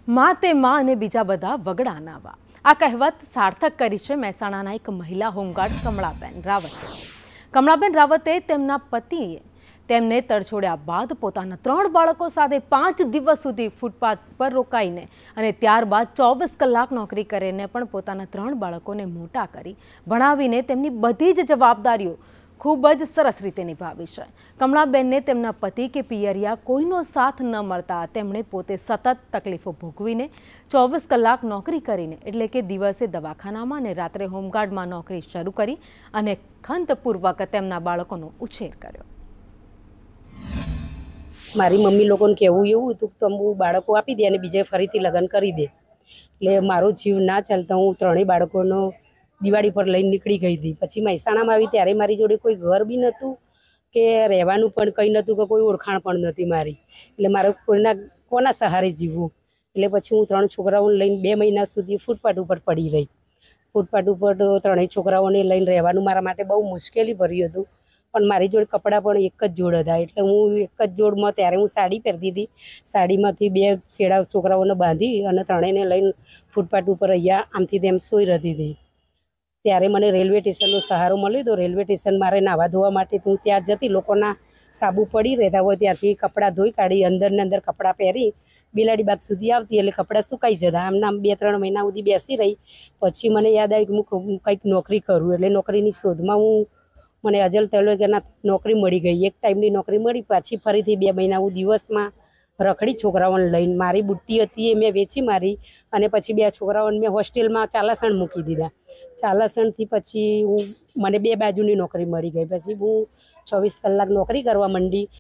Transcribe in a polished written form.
માં તે માં અને બીજા બધા વગડા નાવા આ કહેવત સાર્થક કરી છે મહેસાણાના એક મહિલા હોમગાર્ડ કમળાબેન રાવતે। કમળાબેન રાવતે તેમના પતિએ તેમને તરછોડ્યા બાદ પોતાના 3 બાળકો સાથે 5 દિવસ સુધી ફૂટપાથ પર રોકાઈને અને ત્યારબાદ 24 કલાક નોકરી કરીને પણ પોતાના 3 બાળકોને મોટા કરી ભણાવીને તેમની બધી જ જવાબદારીઓ खूब ज सरस रीते निभावी है। कमलाबेनने तेमना पति के पियरिया कोईनो साथ न मळता तेमणे पोते सतत तकलीफों भोगवीने 24 कलाक नौकरी करीने एटले के दिवसे दवाखानामां ने रात्रे होमगार्डमां नौकरी शरू करी अने खंतपूर्वक तेमना बाळकोनो उछेर कर्यो। मारी मम्मी लोगोने कहेवुं एवुं हतुं के तमे बाळको आपी दे अने बीजे फरीथी लग्न करी दे એટલે મારો જીવ ના ચાલતા હું ત્રણેય બાળકોનો દિવાળી પર લઈને નીકળી ગઈ હતી। પછી મહેસાણામાં આવી ત્યારે મારી જોડે કોઈ ઘર બી નહોતું કે રહેવાનું પણ કંઈ નહોતું કે કોઈ ઓળખાણ પણ નહોતી મારી, એટલે મારે કોના સહારે જીવવું। એટલે પછી હું 3 છોકરાઓને લઈને 2 મહિના સુધી ફૂટપાથ ઉપર પડી રહી। ફૂટપાથ ઉપર ત્રણેય છોકરાઓને લઈને રહેવાનું મારા માટે બહુ મુશ્કેલી ભર્યું હતું, પણ મારી જોડે કપડાં પણ એક જ જોડ હતા, એટલે હું એક જ જોડમાં ત્યારે હું સાડી પહેરતી હતી। સાડીમાંથી 2 છેડા છોકરાઓને બાંધી અને ત્રણેયને લઈને ફૂટપાથ ઉપર અહીંયા આમથી તેમ સૂઈ રહેતી હતી। ત્યારે મને રેલવે સ્ટેશનનો સહારો મળ્યો તો રેલવે સ્ટેશન મારે નાવા ધોવા માટે હું ત્યાં જતી, લોકોના સાબુ પડી રહેતા હોય ત્યાંથી કપડાં ધોઈ કાઢી અંદર ને અંદર કપડાં પહેરી બિલાડીબાગ સુધી આવતી, એટલે કપડાં સુકાઈ જતા। આમના 2-3 મહિના સુધી બેસી રહી। પછી મને યાદ આવ્યું કે હું કંઈક નોકરી કરું, એટલે નોકરીની શોધમાં મને અજલ તળે કે ના નોકરી મળી ગઈ। એક ટાઈમની નોકરી મળી, પાછી ફરીથી 2 મહિના હું દિવસમાં રખડી છોકરાઓને લઈને। મારી બુટ્ટી હતી એ મેં વેચી મારી અને પછી 2 છોકરાઓને મેં હોસ્ટેલમાં ચાલાસણ મૂકી દીધા। ચાલાસણથી પછી મને 2 બાજુની નોકરી મળી ગઈ। પછી હું 24 કલાક નોકરી કરવા માંડી